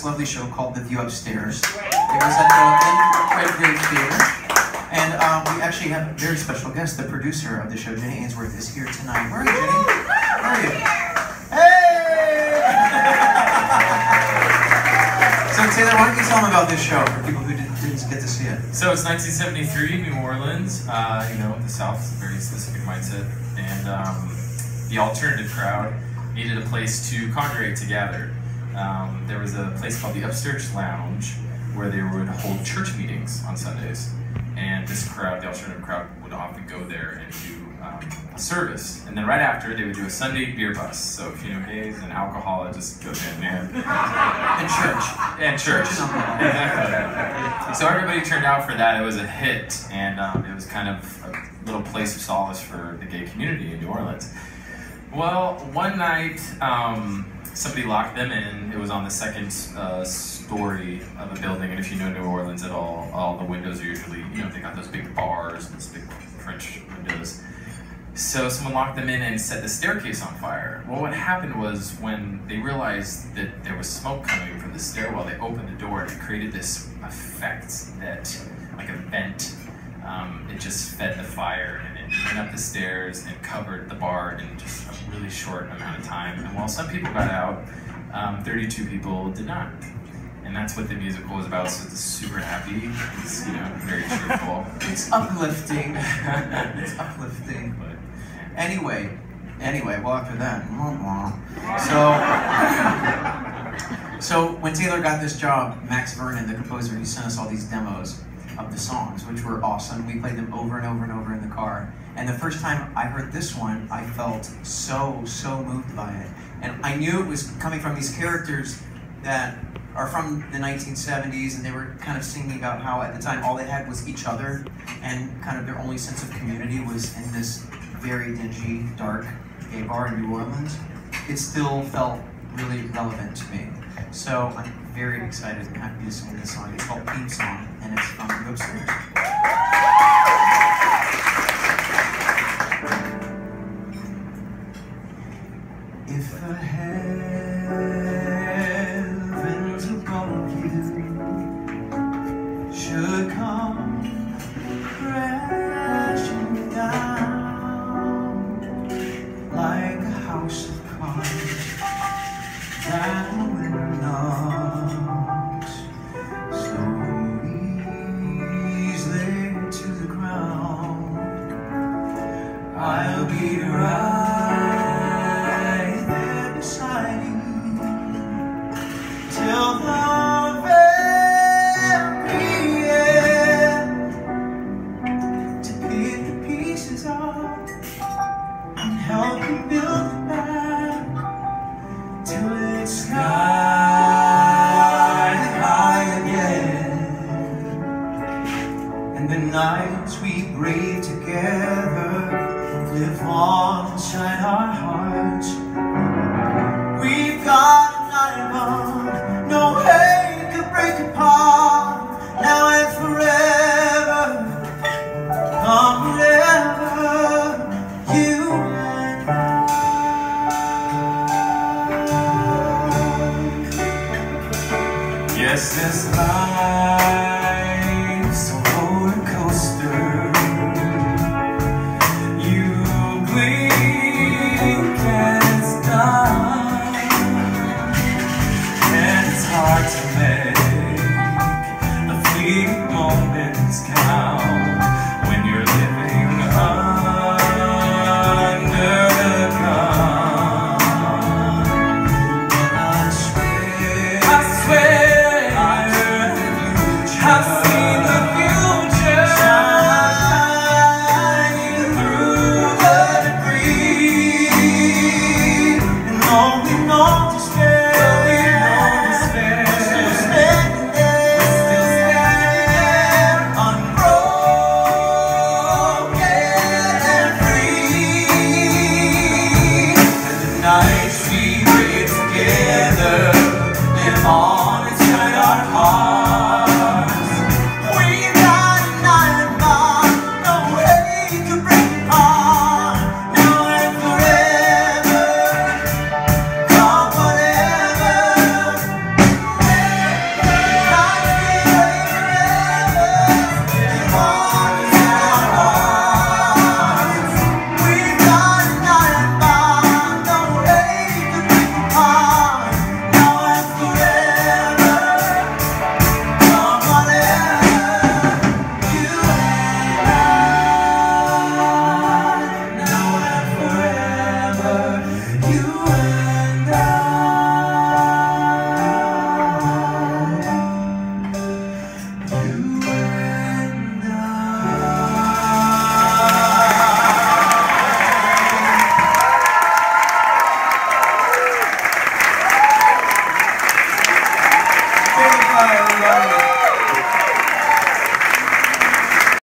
lovely show called The View Upstairs. It was at the Red Grave Theater. And we actually have a very special guest. The producer of the show, Jenny Ainsworth, is here tonight. Where are you, Jenny? Where are you? Hey! So Taylor, why don't you tell them about this show for people who didn't get to see it? So it's 1973, New Orleans. You know, the South is a very specific mindset. And the alternative crowd needed a place to congregate together. There was a place called the Upstairs Lounge where they would hold church meetings on Sundays. And this crowd, the alternative crowd, would often go there and do a service. And then right after, they would do a Sunday beer bus. So if you know haze and alcohol, it just goes in there. And church. And church. Exactly. So everybody turned out for that. It was a hit, and it was kind of a little place of solace for the gay community in New Orleans. Well, one night, somebody locked them in. It was on the second story of a building, and if you know New Orleans at all the windows are usually, you know, they got those big bars, those big French windows. So someone locked them in and set the staircase on fire. Well, what happened was when they realized that there was smoke coming from the stairwell, they opened the door and it created this effect that, like a vent, it just fed the fire and it went up the stairs and covered the bar in just a really short amount of time. And while some people got out, 32 people did not. And that's what the musical is about, so it's super happy. It's, you know, very cheerful. It's uplifting. It's uplifting. But Anyway, well after that, so when Taylor got this job, Max Vernon, the composer, he sent us all these demos of the songs, which were awesome. We played them over and over and over in the car. And the first time I heard this one, I felt so moved by it. And I knew it was coming from these characters that are from the 1970s, and they were kind of singing about how at the time all they had was each other, and kind of their only sense of community was in this very dingy, dark gay bar in New Orleans. It still felt really relevant to me. So I'm very excited and happy to sing this song. It's called Theme Song, and it's from The Upstairs. If the heavens above you should come crashing down like a house of cards that the wind knocks so easily to the ground, I'll be right there beside you till the very end, to pick the pieces up and help you build it back till it's sky high again. And the nights we brave together live on inside our hearts. We've got